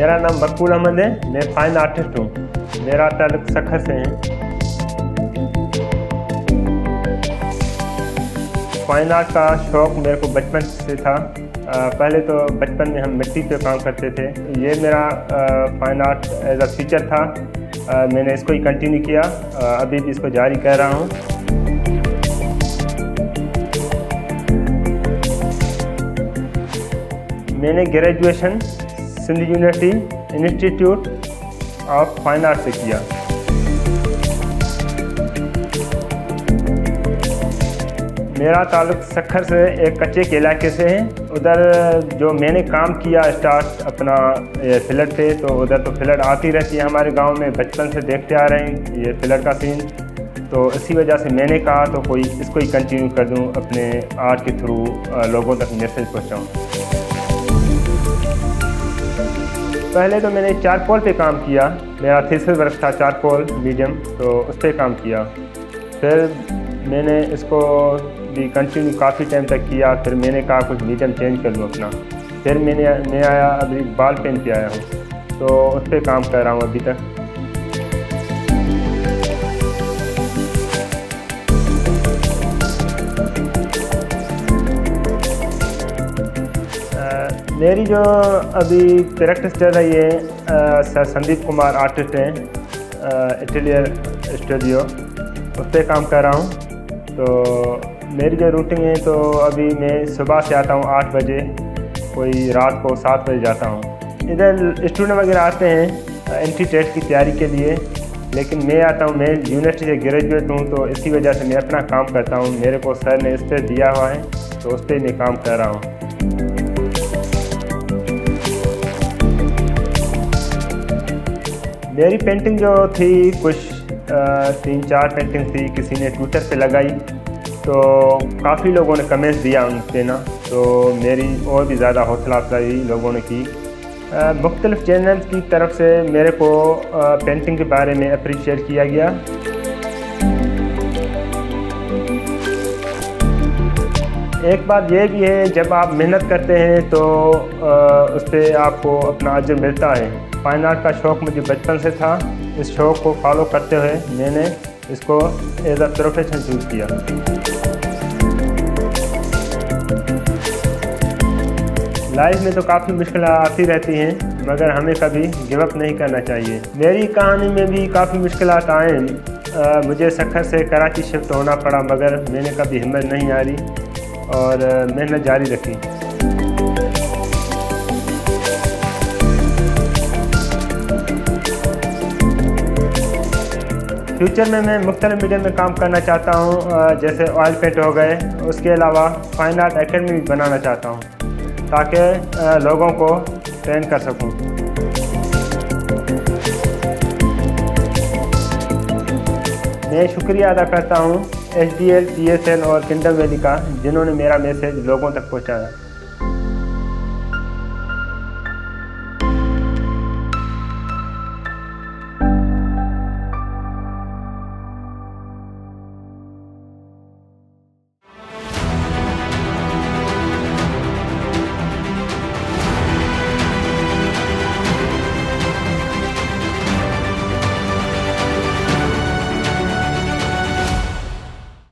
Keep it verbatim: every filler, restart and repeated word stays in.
मेरा नाम मकबूल अहमद है। मैं फाइन आर्टिस्ट हूँ। मेरा ताल्लुक सखर से है। फाइन आर्ट का शौक़ मेरे को बचपन से था। पहले तो बचपन में हम मिट्टी पे काम करते थे। ये मेरा fine art as a feature था। मैंने इसको ही कंटिन्यू किया। अभी भी इसको जारी कर रहा हूँ। मैंने graduation Sindh university institute of fine art से किया। मेरा ताल्लुक सखर से एक कच्चे के इलाके से है। उधर जो मैंने काम किया स्टार्ट अपना फ्लड पे, तो उधर तो फ्लड आती रहती है हमारे गांव में, बचपन से देखते आ रहे हैं ये फ्लड का सीन। तो इसी वजह से मैंने कहा तो कोई इसको ही कंटिन्यू कर दूं, अपने आर्ट के थ्रू लोगों तक मैसेज पहुंचाऊं। पहले तो मैंने चारकोल पे काम किया। मेरा थीसिस वर्क था चारकोल मीडियम, तो उस पर काम किया। फिर मैंने इसको भी कंटिन्यू काफ़ी टाइम तक किया। फिर मैंने कहा कुछ मीडियम चेंज कर लूँ अपना। फिर मैंने मैं आया अभी बाल पेन पे आया हूँ, तो उस पर काम कर रहा हूँ अभी तक। आ, मेरी जो अभी प्रैक्टिस चल रही है, सर संदीप कुमार आर्टिस्ट हैं, एटलियर स्टूडियो, उस पर काम कर रहा हूँ। तो मेरी जो रूटीन है, तो अभी मैं सुबह से आता हूँ आठ बजे, कोई रात को सात बजे जाता हूँ। इधर स्टूडेंट वगैरह आते हैं एंट्री टेस्ट की तैयारी के लिए, लेकिन मैं आता हूँ, मैं यूनिवर्सिटी से ग्रेजुएट हूँ, तो इसी वजह से मैं अपना काम करता हूँ। मेरे को सर ने इस पर दिया हुआ है, तो उस पर मैं काम कर रहा हूँ। मेरी पेंटिंग जो थी कुछ आ, तीन चार पेंटिंग थी, किसी ने ट्विटर पे लगाई, तो काफ़ी लोगों ने कमेंट्स दिया उन पे ना, तो मेरी और भी ज़्यादा हौसला अफजाई लोगों ने की। मुख्तलिफ़ चैनल्स की तरफ से मेरे को आ, पेंटिंग के बारे में अप्रिशिएट किया गया। एक बात यह भी है, जब आप मेहनत करते हैं तो आ, उस पर आपको अपना अजर मिलता है। फाइन आर्ट का शौक़ मुझे बचपन से था। इस शौक़ को फॉलो करते हुए मैंने इसको एज अ प्रोफेशन चूज़ किया। लाइफ में तो काफ़ी मुश्किलें आती रहती हैं, मगर हमें कभी गिव अप नहीं करना चाहिए। मेरी कहानी में भी काफ़ी मुश्किलात आए। मुझे सखर से कराची शिफ्ट होना पड़ा, मगर मैंने कभी हिम्मत नहीं हारी और मेहनत जारी रखी। फ्यूचर में मैं मुख्तलिफ मीडियम में काम करना चाहता हूँ, जैसे ऑयल पेंट हो गए। उसके अलावा फाइन आर्ट एकेडमी भी बनाना चाहता हूँ, ताकि लोगों को ट्रेन कर सकूँ। मैं शुक्रिया अदा करता हूँ H D L, T S L और किंगडम वैली का, जिन्होंने मेरा मैसेज लोगों तक पहुँचाया।